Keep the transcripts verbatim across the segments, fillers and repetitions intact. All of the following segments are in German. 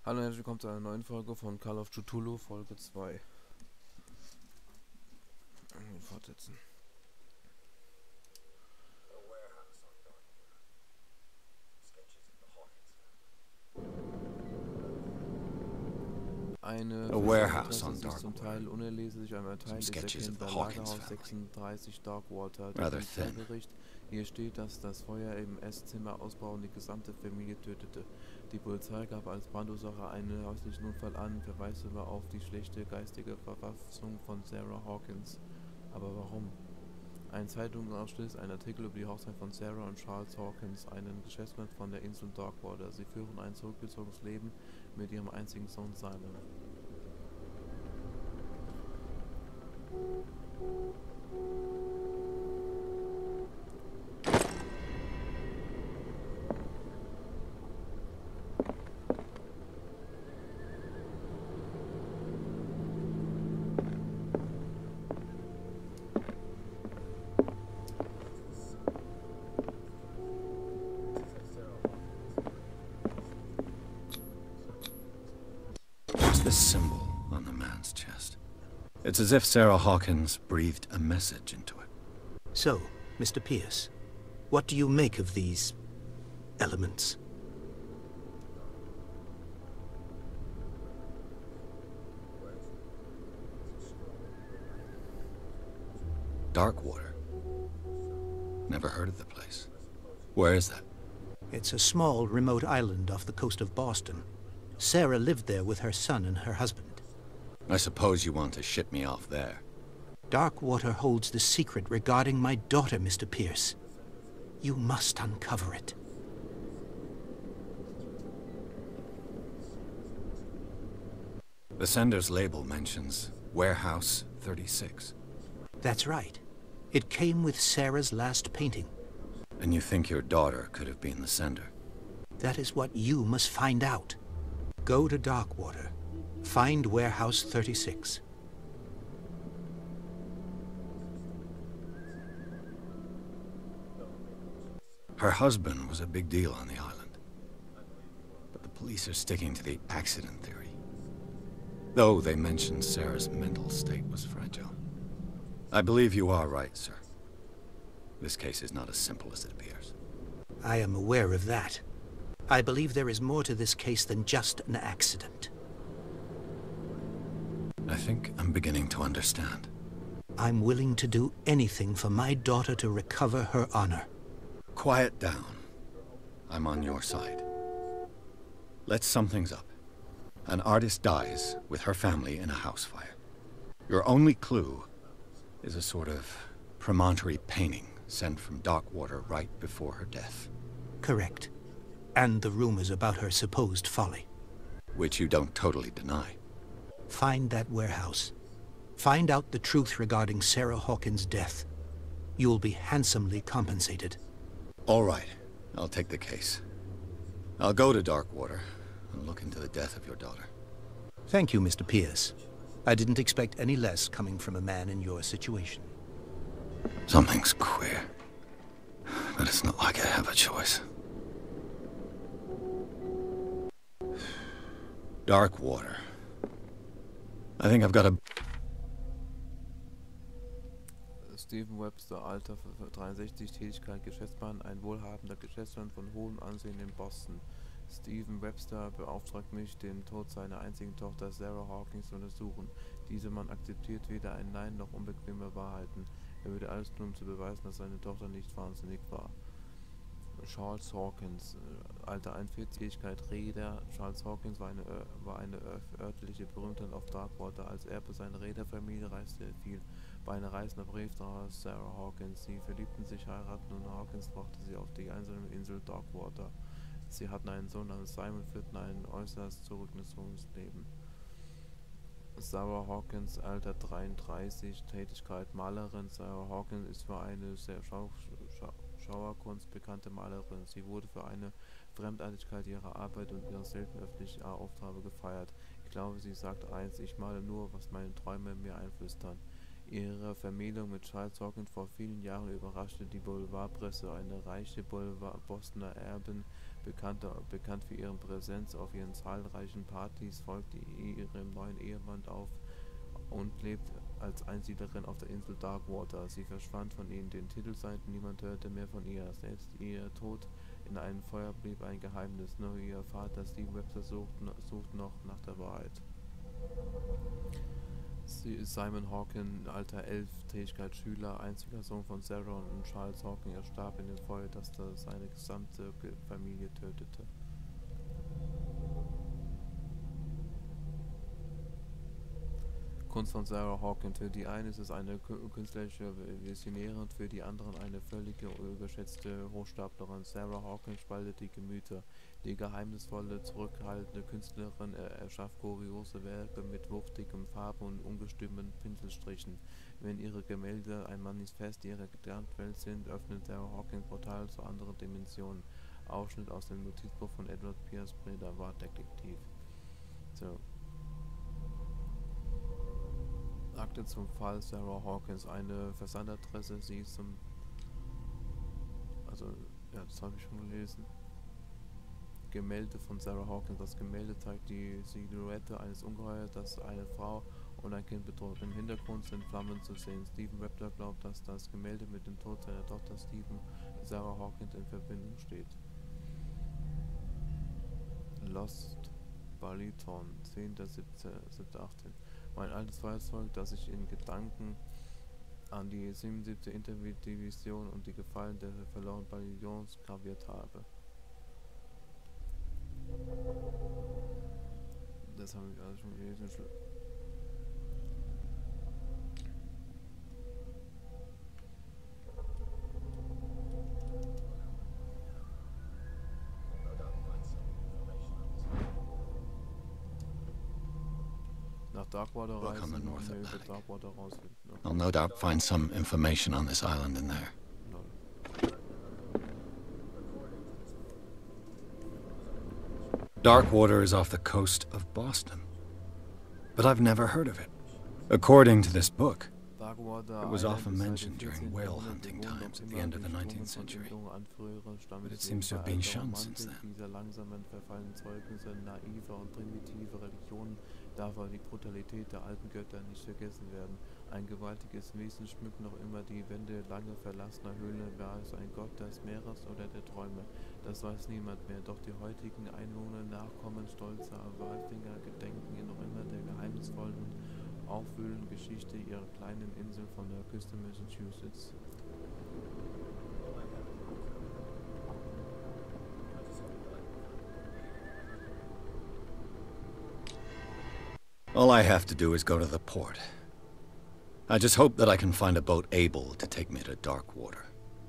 Hallo und herzlich willkommen zu einer neuen Folge von Call of Cthulhu, Folge zwei. Fortsetzen. Eine A warehouse on sich zum Teil Darkwater. unerleslich einmal Teil ist erkennbar Lagerhaus sechsunddreißig Darkwater, das Bericht. Hier steht, dass das Feuer im Esszimmer ausbrach und die gesamte Familie tötete. Die Polizei gab als Brandursache einen häuslichen Unfall an, verweist aber auf die schlechte geistige Verfassung von Sarah Hawkins. Aber warum? Ein Zeitungsausschnitt, ein Artikel über die Hochzeit von Sarah und Charles Hawkins, einen Geschäftsmann von der Insel Darkwater. Sie führen ein zurückgezogenes Leben mit ihrem einzigen Sohn Simon. This symbol on the man's chest. It's as if Sarah Hawkins breathed a message into it. So, Mister Pierce, what do you make of these elements? Darkwater. Never heard of the place. Where is that? It's a small, remote island off the coast of Boston. Sarah lived there with her son and her husband. I suppose you want to ship me off there. Darkwater holds the secret regarding my daughter, Mister Pierce. You must uncover it. The sender's label mentions Warehouse thirty-six. That's right. It came with Sarah's last painting. And you think your daughter could have been the sender? That is what you must find out. Go to Darkwater. Find Warehouse thirty-six. Her husband was a big deal on the island. But the police are sticking to the accident theory. Though they mentioned Sarah's mental state was fragile. I believe you are right, sir. This case is not as simple as it appears. I am aware of that. I believe there is more to this case than just an accident. I think I'm beginning to understand. I'm willing to do anything for my daughter to recover her honor. Quiet down. I'm on your side. Let's sum things up. An artist dies with her family in a house fire. Your only clue is a sort of promontory painting sent from Darkwater right before her death. Correct. And the rumors about her supposed folly. Which you don't totally deny. Find that warehouse. Find out the truth regarding Sarah Hawkins' death. You'll be handsomely compensated. All right. I'll take the case. I'll go to Darkwater and look into the death of your daughter. Thank you, Mister Pierce. I didn't expect any less coming from a man in your situation. Something's queer. But it's not like I have a choice. Darkwater. I think I've got a... Steven Webster, Alter dreiundsechzig, Tätigkeit Geschäftsmann, ein wohlhabender Geschäftsmann von hohem Ansehen in Boston. Steven Webster beauftragt mich, den Tod seiner einzigen Tochter Sarah Hawkins zu untersuchen. Dieser Mann akzeptiert weder ein Nein noch unbequeme Wahrheiten. Er würde alles tun, um zu beweisen, dass seine Tochter nicht wahnsinnig war. Charles Hawkins, Alter einundvierzig, Tätigkeit Reeder. Charles Hawkins war eine, war eine örtliche Berühmtheit auf Darkwater. Als Erbe seiner Reederfamilie reiste er viel. Bei einer Reise nach Brief traf Sarah Hawkins. Sie verliebten sich, heiraten und Hawkins brachte sie auf die einsame Insel Darkwater. Sie hatten einen Sohn namens Simon, führten ein äußerst zurückgezogenes Leben. Sarah Hawkins, Alter dreiunddreißig, Tätigkeit Malerin. Sarah Hawkins ist für eine sehr Schau Schau Schauerkunst bekannte Malerin. Sie wurde für eine Fremdartigkeit ihrer Arbeit und ihre selten öffentliche Aufgabe gefeiert. Ich glaube, sie sagt eins: Ich male nur, was meine Träume mir einflüstern. Ihre Vermählung mit Charles Hawkins vor vielen Jahren überraschte die Boulevardpresse. Eine reiche Boulevard Bostoner Erbin Bekannte, bekannt für ihre Präsenz auf ihren zahlreichen Partys, folgte ihrem neuen Ehemann auf und lebt als Einsiedlerin auf der Insel Darkwater. Sie verschwand von ihnen den Titelseiten, niemand hörte mehr von ihr. Selbst ihr Tod in einem Feuer blieb ein Geheimnis. Nur ihr Vater Steven Webster sucht, sucht noch nach der Wahrheit. Simon Hawking, alter Elf-Tätigkeitsschüler, einziger Sohn von Sarah und Charles Hawking, er starb in dem Feuer, das seine gesamte Familie tötete. Kunst von Sarah Hawking. Für die einen ist es eine künstlerische Visionärin, für die anderen eine völlige überschätzte Hochstaplerin. Sarah Hawking spaltet die Gemüter. Die geheimnisvolle, zurückhaltende Künstlerin erschafft kuriose Werke mit wuchtigen Farben und ungestümen Pinselstrichen. Wenn ihre Gemälde ein Manifest ihrer Gedankenwelt sind, öffnet Sarah Hawking Portal zu anderen Dimensionen. Ausschnitt aus dem Notizbuch von Edward Pierce Breda, Privatdetektiv. So. Akte zum Fall Sarah Hawkins, eine Versandadresse, sie ist zum... Also, ja, das habe ich schon gelesen. Gemälde von Sarah Hawkins. Das Gemälde zeigt die Silhouette eines Ungeheuers, das eine Frau und ein Kind bedroht. Im Hintergrund sind Flammen zu sehen. Steven Webster glaubt, dass das Gemälde mit dem Tod seiner Tochter Stephen Sarah Hawkins in Verbindung steht. Lost Baliton, zehnter siebter achtzehn. Mein altes Feuerzeug, das ich in Gedanken an die siebenundsiebzigste Interdivision und die Gefallen der verlorenen Balions graviert habe. Das habe ich alles schon gelesen. Darkwater Look on the reisen, North wir über Atlantic. Darkwater rausfinden. Ne? I'll no doubt find some information on this island in there. Lol. Darkwater is off the coast of Boston, but I've never heard of it. According to this book, Darkwater it was Island often ist seit mentioned dem during vierzehnten whale Jahrhundert hunting bewohnt, times noch at the immer end of the durchdrungen nineteenth von century. Siedlungen an frühere But it Stammeswegen seems to have bei been alter shunned since Romantik, then. dieser langsamen verfallenen Zeugnisse naiver und primitiver Religionen darf aber die Brutalität der alten Götter nicht vergessen werden. Ein gewaltiges Wesen schmückt noch immer die Wände lange verlassener Höhle. War es ein Gott des Meeres oder der Träume? Das weiß niemand mehr, doch die heutigen Einwohner, Nachkommen stolzer Walfinger, gedenken noch immer der geheimnisvollen und aufwühlenden Geschichte ihrer kleinen Insel von der Küste Massachusetts. All I have to do is go to the port. I just hope that I can find a boat able to take me to Darkwater.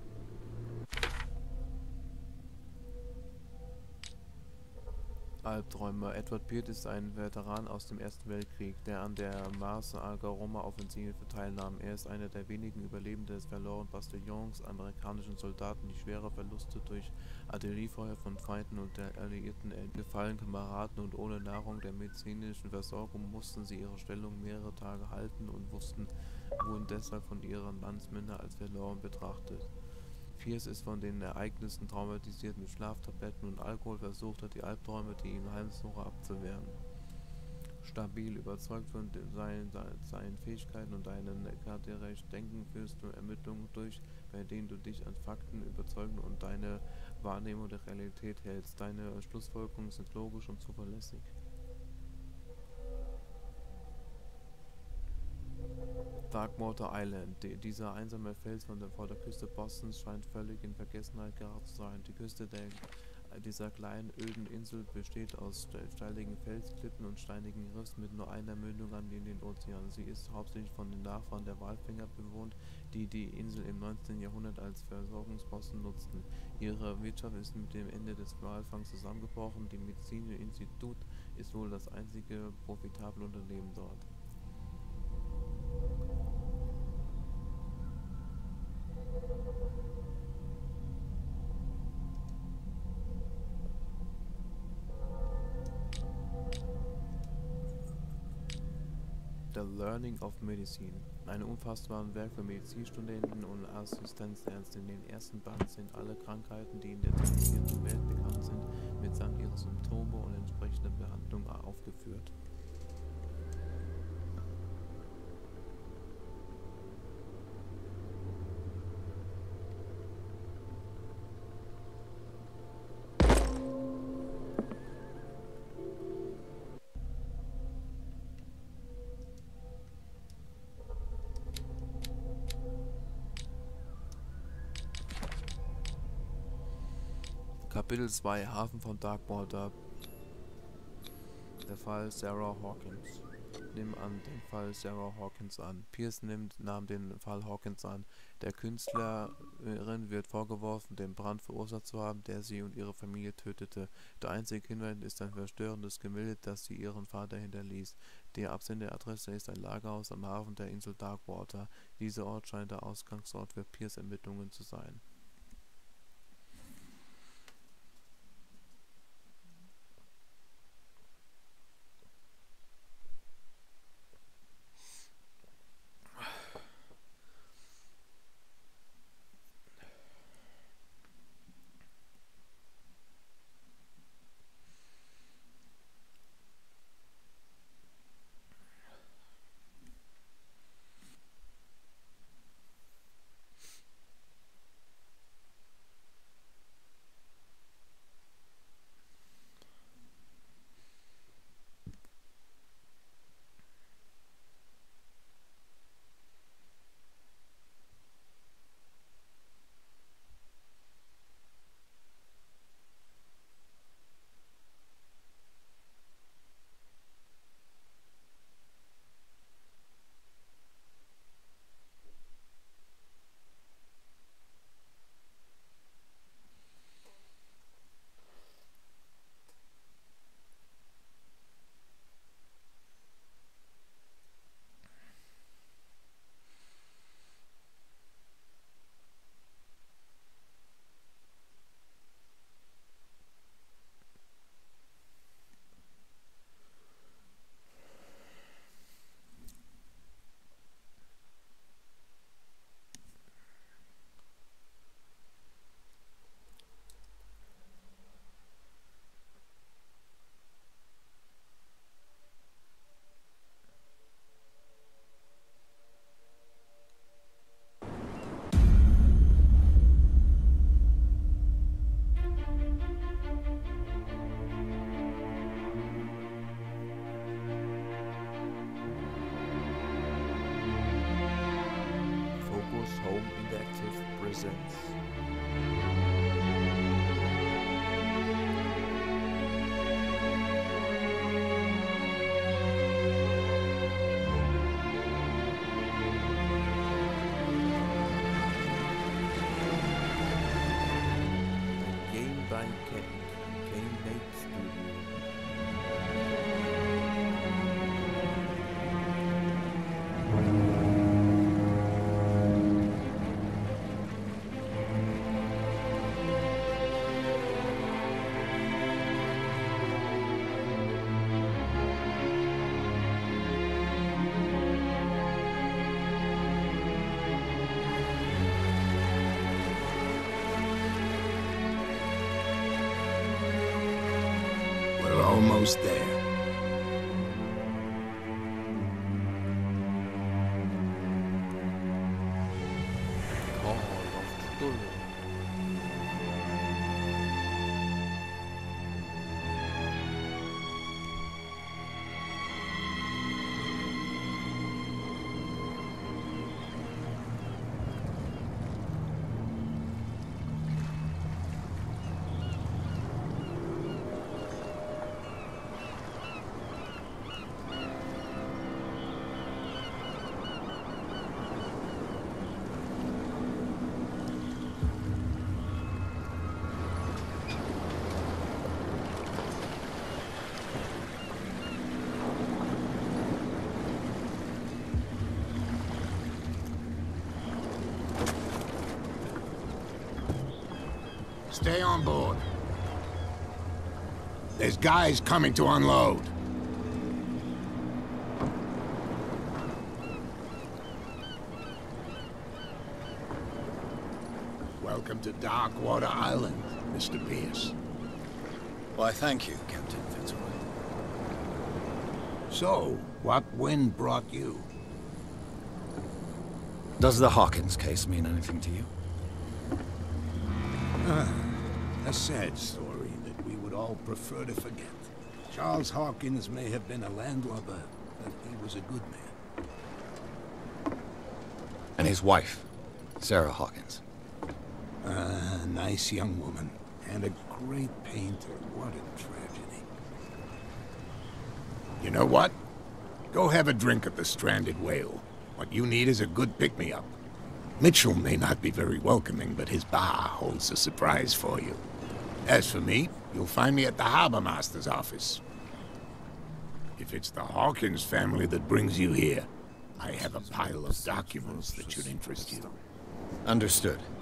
Albträume. Edward Peart ist ein Veteran aus dem Ersten Weltkrieg, der an der Mars-Algaroma-Offensive teilnahm. Er ist einer der wenigen Überlebenden des verlorenen Bataillons amerikanischen Soldaten, die schwere Verluste durch Artilleriefeuer von Feinden und der Alliierten gefallen Kameraden und ohne Nahrung der medizinischen Versorgung mussten sie ihre Stellung mehrere Tage halten und wussten, wurden deshalb von ihren Landsmännern als verloren betrachtet. Pierce ist von den Ereignissen traumatisiert. Mit Schlaftabletten und Alkohol versucht hat, die Albträume, die ihn heimsuchen, abzuwehren. Stabil, überzeugt von seinen, seinen Fähigkeiten und deinem charakterisch Denken führst du Ermittlungen durch, bei denen du dich an Fakten überzeugen und deine Wahrnehmung der Realität hältst. Deine Schlussfolgerungen sind logisch und zuverlässig. Darkwater Island. Die, dieser einsame Fels von der, vor der Küste Bostons scheint völlig in Vergessenheit geraten zu sein. Die Küste der, dieser kleinen, öden Insel besteht aus steiligen Felsklippen und steinigen Rissen mit nur einer Mündung an in den Ozean. Sie ist hauptsächlich von den Nachfahren der Walfänger bewohnt, die die Insel im neunzehnten Jahrhundert als Versorgungsposten nutzten. Ihre Wirtschaft ist mit dem Ende des Walfangs zusammengebrochen. Die Medizinische Institut ist wohl das einzige profitable Unternehmen dort. The Learning of Medicine. Ein umfassendes Werk für Medizinstudenten und Assistenzärzte. In den ersten Band sind alle Krankheiten, die in der zivilisierten Welt bekannt sind, mitsamt ihrer Symptome und entsprechender Behandlung aufgeführt. Kapitel zwei. Hafen von Darkwater. Der Fall Sarah Hawkins. Nimm an den Fall Sarah Hawkins an. Pierce nimmt, nahm den Fall Hawkins an. Der Künstlerin wird vorgeworfen, den Brand verursacht zu haben, der sie und ihre Familie tötete. Der einzige Hinweis ist ein verstörendes Gemälde, das sie ihren Vater hinterließ. Die Absenderadresse ist ein Lagerhaus am Hafen der Insel Darkwater. Dieser Ort scheint der Ausgangsort für Pierce' Ermittlungen zu sein. Home Interactive presents. Game by Cake, Game Made Studio. Almost there. Call of Cthulhu. Stay on board. There's guys coming to unload. Welcome to Darkwater Island, Mister Pierce. Why, thank you, Captain Fitzroy. So, what wind brought you? Does the Hawkins case mean anything to you? A sad story that we would all prefer to forget. Charles Hawkins may have been a landlubber, but he was a good man. And his wife, Sarah Hawkins. A nice young woman, and a great painter. What a tragedy. You know what? Go have a drink at the Stranded Whale. What you need is a good pick-me-up. Mitchell may not be very welcoming, but his bar holds a surprise for you. As for me, you'll find me at the Harbor Master's office. If it's the Hawkins family that brings you here, I have a pile of documents that should interest you. Understood.